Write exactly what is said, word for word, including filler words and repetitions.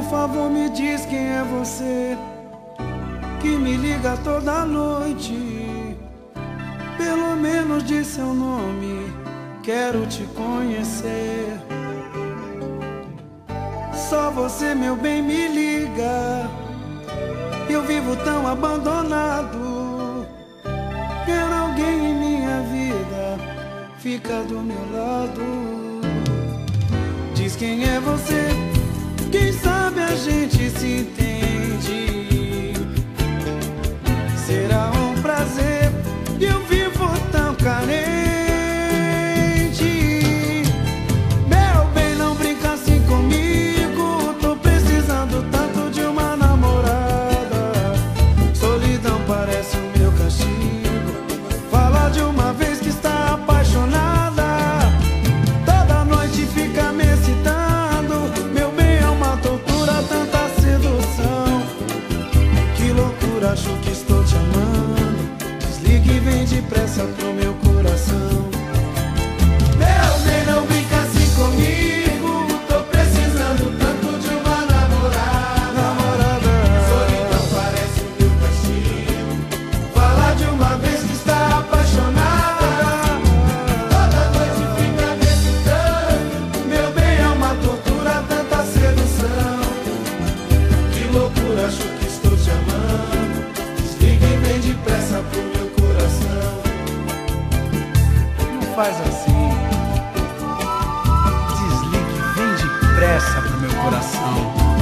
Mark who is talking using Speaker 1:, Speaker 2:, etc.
Speaker 1: favor, me diz quem é você que me liga toda noite. Pelo menos diz seu nome, quero te conhecer. Só você, meu bem, me liga. Eu vivo tão abandonado. Quero alguém em minha vida, fica do meu lado. Diz quem é você, quem sabe a gente se entende. Será um prazer, eu vivo tão carente. Meu bem, não brinca assim comigo, tô precisando tanto de uma namorada. Solidão parece o meu castigo. Fala de uma vez que está apaixonada, toda noite fica me excitando. Meu bem, é uma tortura, tanta sedução. Que loucura, acho que estou te amando. Desligue e vem depressa pro meu coração. Meu bem, não brinca assim comigo, tô precisando tanto de uma namorada. Namorada. Solidão parece o meu castigo. Fala de uma vez que está apaixonada, toda noite fica me excitando. Meu bem, é uma tortura, tanta sedução. Que loucura, acho que estou te amando. Desliga e vem depressa pro meu coração. Não faz assim. Desligue e vem depressa pro meu coração.